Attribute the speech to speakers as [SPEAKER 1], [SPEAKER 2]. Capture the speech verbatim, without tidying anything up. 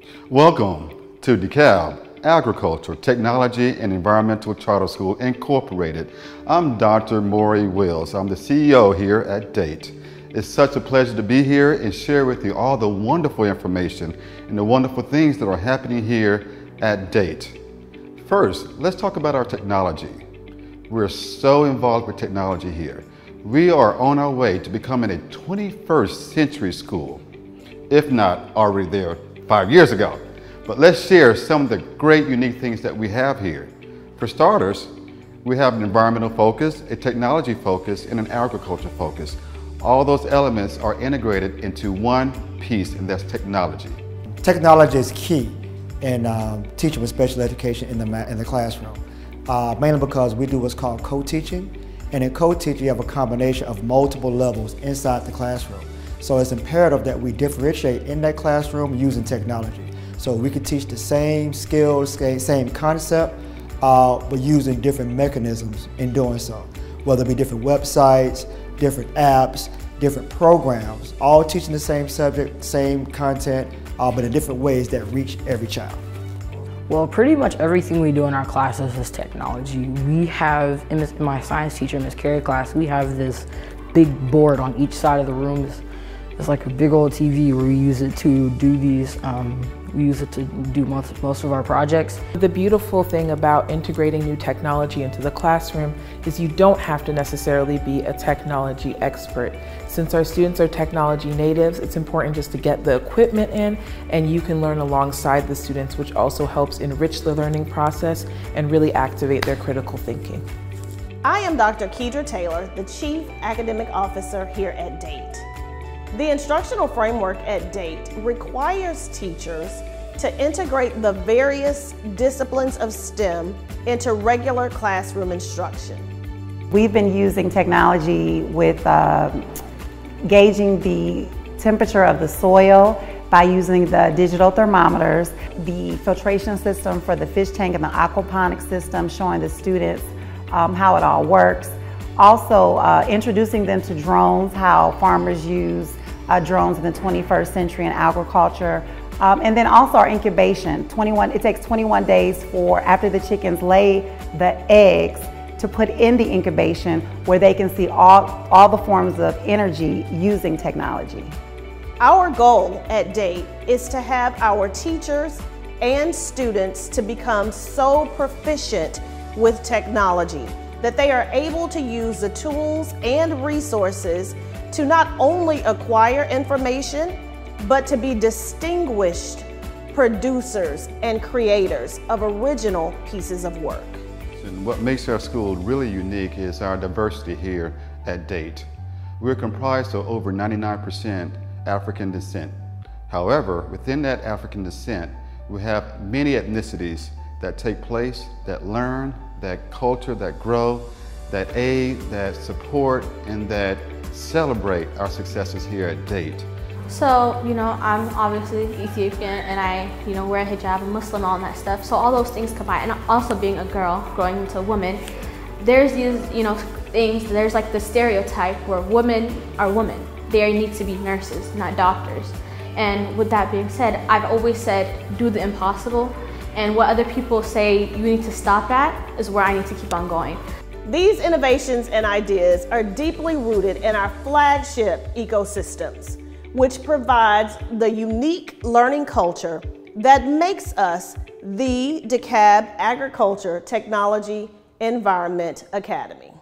[SPEAKER 1] Welcome to DeKalb Agriculture, Technology and Environmental Charter School, Incorporated. I'm Doctor Maury Wills. I'm the C E O here at DATE. It's such a pleasure to be here and share with you all the wonderful information and the wonderful things that are happening here at DATE. First, let's talk about our technology. We're so involved with technology here. We are on our way to becoming a twenty-first century school, if not already there five years ago. But let's share some of the great unique things that we have here. For starters, we have an environmental focus, a technology focus, and an agriculture focus. All those elements are integrated into one piece, and that's technology.
[SPEAKER 2] Technology is key in um, teaching with special education in the, in the classroom, uh, mainly because we do what's called co-teaching. And in co-teaching, you have a combination of multiple levels inside the classroom. So it's imperative that we differentiate in that classroom using technology. So we can teach the same skills, same concept, uh, but using different mechanisms in doing so. Whether it be different websites, different apps, different programs, all teaching the same subject, same content, uh, but in different ways that reach every child.
[SPEAKER 3] Well, pretty much everything we do in our classes is technology. We have, in my science teacher, Miz Carey class, we have this big board on each side of the room. It's, it's like a big old T V where we use it to do these, um, we use it to do most, most of our projects.
[SPEAKER 4] The beautiful thing about integrating new technology into the classroom is you don't have to necessarily be a technology expert. Since our students are technology natives, it's important just to get the equipment in, and you can learn alongside the students, which also helps enrich the learning process and really activate their critical thinking.
[SPEAKER 5] I am Doctor Kedra Taylor, the Chief Academic Officer here at DATE. The instructional framework at DATE requires teachers to integrate the various disciplines of STEM into regular classroom instruction.
[SPEAKER 6] We've been using technology with uh, gauging the temperature of the soil by using the digital thermometers, the filtration system for the fish tank and the aquaponics system, showing the students um, how it all works. Also uh, introducing them to drones, how farmers use uh, drones in the twenty-first century in agriculture. Um, and then also our incubation, twenty-one, it takes twenty-one days for after the chickens lay the eggs to put in the incubation where they can see all, all the forms of energy using technology.
[SPEAKER 5] Our goal at DATE is to have our teachers and students to become so proficient with technology that they are able to use the tools and resources to not only acquire information, but to be distinguished producers and creators of original pieces of work.
[SPEAKER 1] And what makes our school really unique is our diversity here at DATE. We're comprised of over ninety-nine percent African descent. However, within that African descent, we have many ethnicities that take place, that learn, that culture, that grow, that aid, that support, and that celebrate our successes here at DATE.
[SPEAKER 7] So, you know, I'm obviously Ethiopian and I, you know, wear a hijab and Muslim, all that stuff. So all those things combined, and also being a girl, growing into a woman, there's these, you know, things, there's like the stereotype where women are women. They need to be nurses, not doctors. And with that being said, I've always said, do the impossible. And what other people say you need to stop at is where I need to keep on going.
[SPEAKER 5] These innovations and ideas are deeply rooted in our flagship ecosystems, which provides the unique learning culture that makes us the DeKalb Agriculture Technology Environment Academy.